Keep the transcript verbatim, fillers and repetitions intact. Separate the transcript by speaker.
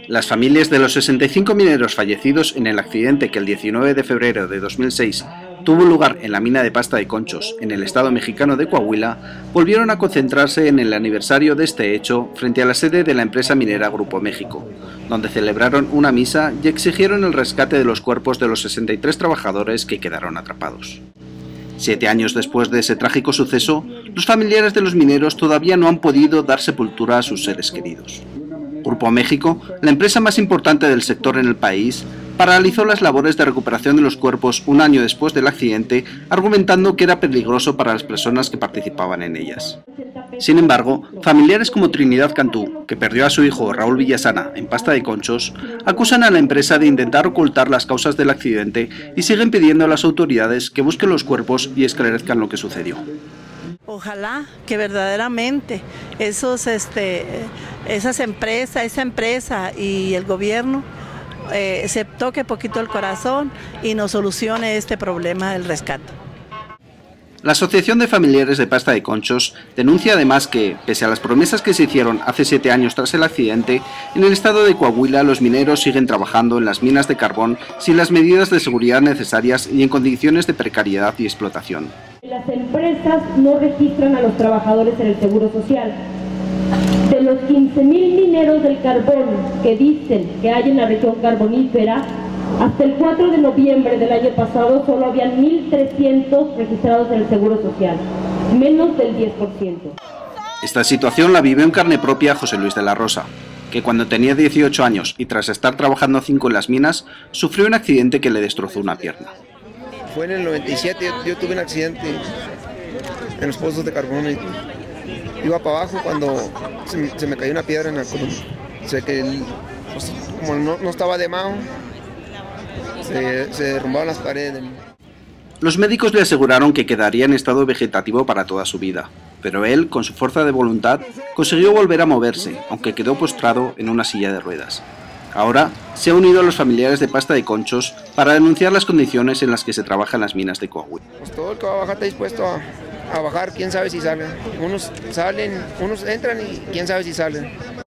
Speaker 1: Las familias de los sesenta y cinco mineros fallecidos en el accidente que el diecinueve de febrero de dos mil seis tuvo lugar en la mina de Pasta de Conchos, en el estado mexicano de Coahuila, volvieron a concentrarse en el aniversario de este hecho frente a la sede de la empresa minera Grupo México, donde celebraron una misa y exigieron el rescate de los cuerpos de los sesenta y tres trabajadores que quedaron atrapados. Siete años después de ese trágico suceso, los familiares de los mineros todavía no han podido dar sepultura a sus seres queridos. Grupo México, la empresa más importante del sector en el país, paralizó las labores de recuperación de los cuerpos un año después del accidente, argumentando que era peligroso para las personas que participaban en ellas. Sin embargo, familiares como Trinidad Cantú, que perdió a su hijo Raúl Villasana en Pasta de Conchos, acusan a la empresa de intentar ocultar las causas del accidente y siguen pidiendo a las autoridades que busquen los cuerpos y esclarezcan lo que sucedió.
Speaker 2: Ojalá que verdaderamente esos, este, esas empresas, esa empresa y el gobierno eh, se toque poquito el corazón y nos solucione este problema del rescate.
Speaker 1: La Asociación de Familiares de Pasta de Conchos denuncia además que, pese a las promesas que se hicieron hace siete años tras el accidente, en el estado de Coahuila los mineros siguen trabajando en las minas de carbón sin las medidas de seguridad necesarias y en condiciones de precariedad y explotación.
Speaker 3: Las empresas no registran a los trabajadores en el Seguro Social. De los quince mil mineros del carbón que dicen que hay en la región carbonífera, hasta el cuatro de noviembre del año pasado solo habían mil trescientos registrados en el Seguro Social, menos del diez por ciento.
Speaker 1: Esta situación la vivió en carne propia José Luis de la Rosa, que cuando tenía dieciocho años y tras estar trabajando cinco en las minas, sufrió un accidente que le destrozó una pierna.
Speaker 4: Fue en el noventa y siete, yo, yo tuve un accidente en los pozos de carbón. Y iba para abajo cuando se, se me cayó una piedra en la columna. O sea que el, pues, como no, no estaba de mano, se, se derrumbaron las paredes.
Speaker 1: Los médicos le aseguraron que quedaría en estado vegetativo para toda su vida, pero él, con su fuerza de voluntad, consiguió volver a moverse, aunque quedó postrado en una silla de ruedas. Ahora se ha unido a los familiares de Pasta de Conchos para denunciar las condiciones en las que se trabaja en las minas de Coahuila.
Speaker 4: Pues todo el que va a bajar está dispuesto a, a bajar, quién sabe si salen. Unos salen, unos entran y quién sabe si salen.